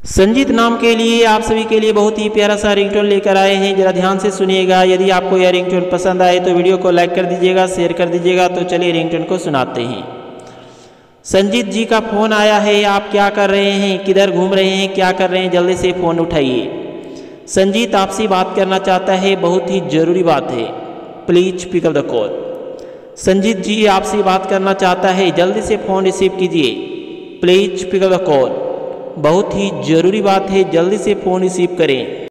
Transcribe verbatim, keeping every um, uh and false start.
संजीत नाम के लिए आप सभी के लिए बहुत ही प्यारा सा रिंगटोन लेकर आए हैं। जरा ध्यान से सुनिएगा। यदि आपको यह रिंगटोन पसंद आए तो वीडियो को लाइक कर दीजिएगा, शेयर कर दीजिएगा। तो चलिए रिंगटोन को सुनाते हैं। संजीत जी का फ़ोन आया है। आप क्या कर रहे हैं, किधर घूम रहे हैं, क्या कर रहे हैं, जल्दी से फ़ोन उठाइए। संजीत आपसे बात करना चाहता है, बहुत ही ज़रूरी बात है, please pick up the call. Sanjeet ji आपसे बात करना चाहता है, जल्दी से फ़ोन रिसीव कीजिए, please pick up the call. बहुत ही ज़रूरी बात है, जल्दी से फ़ोन रिसीव करें।